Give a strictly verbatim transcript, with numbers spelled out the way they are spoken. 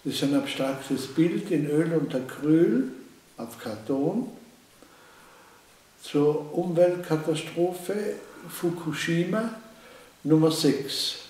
Das ist ein abstraktes Bild in Öl und Acryl auf Karton zur Umweltkatastrophe Fukushima Nummer sechs.